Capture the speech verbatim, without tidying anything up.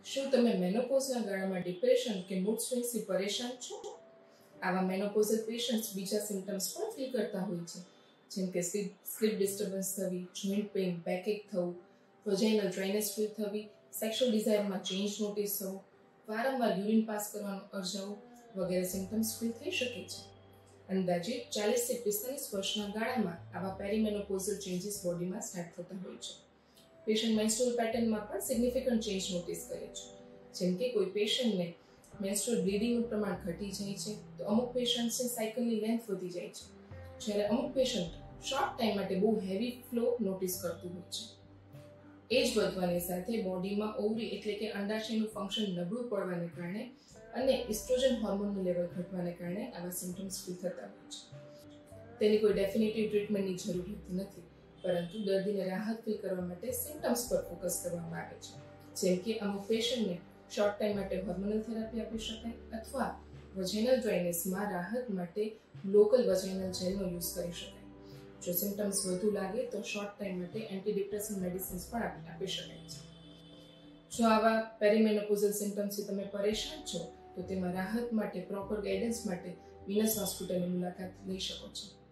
શું તમે મેનોપોઝના ગાળામાં ડિપ્રેશન કે મૂડ સ્વિંગ્સથી પરેશાન છો? આવા મેનોપોઝલ પેશન્ટ્સ બીજા સિમ્ટમ્સ પણ ફીલ કરતા હોય છે, જેમ કે સ્લીપ ડિસ્ટર્બન્સ થવી, જોઈન્ટ પેઇન, બેકએક થવું, વજાઇનલ ડ્રાયનેસ ફીલ થવી, સેક્સ્યુઅલ ડિઝાયરમાં ચેન્જ નોટિસ થવું, વારંવાર યુરિન પાસ કરવાનું અર્જાવું વગેરે સિમ્ટમ્સ ફીલ થઈ શકે છે. અંદાજે ચાલીસ થી પિસ્તાલીસ વર્ષના ગાળામાં આવા પેરીમેનોપોઝલ ચેન્જીસ બોડીમાં સ્ટાર્ટ થતા હોય છે. પેશન્ટ મેન્સ્ટ્રુઅલ પેટર્નમાં પણ સિગ્નિફિકન્ટ ચેન્જ નોટિસ કરે છે, જેમ કે કોઈ પેશન્ટને મેન્સ્ટ્રુઅલ બ્લીડિંગનું પ્રમાણ ઘટી જાય છે, તો અમુક પેશન્ટ્સની સાયકલની લેન્થ વધી જાય છે, જ્યારે અમુક પેશન્ટ શોર્ટ ટાઈમ માટે બહુ હેવી ફ્લો નોટિસ કરતું હોય છે. એજ વધવાની સાથે બોડીમાં ઓવરી એટલે કે અંડાશયનું ફંક્શન નબળું પડવાને કારણે અને ઇસ્ટ્રોજન હોર્મોનનું લેવલ ઘટવાને કારણે આવા સિમ્ટમ્સ ફીલ થતા હોય છે. તેની કોઈ ડેફિનેટિવ ટ્રીટમેન્ટની જરૂર હોતી નથી, પરંતુ દર્દીને રાહત ફીલ કરવા માટે સિમ્ટમ્સ પર ફોકસ કરવામાં આવે છે, જેમ કે અમુક પેશન્ટને શોર્ટ ટાઈમ માટે હોર્મોનલ થેરાપી આપી શકાય અથવા વજાઇનલ ડ્રાયનેસમાં રાહત માટે લોકલ વજાઇનલ જેલનો યુઝ કરી શકાય. જો સિમ્ટમ્સ વધુ લાગે તો શોર્ટ ટાઈમ માટે એન્ટીડિપ્રેસન્ટ મેડિસિન્સ પણ આપી શકાય છે. જો આવા પેરીમેનોપોઝલ સિમ્ટમ્સથી તમે પરેશાન છો તો તેમાં રાહત માટે પ્રોપર ગાઈડન્સ માટે વિનસ હોસ્પિટલની મુલાકાત લઈ શકો છો.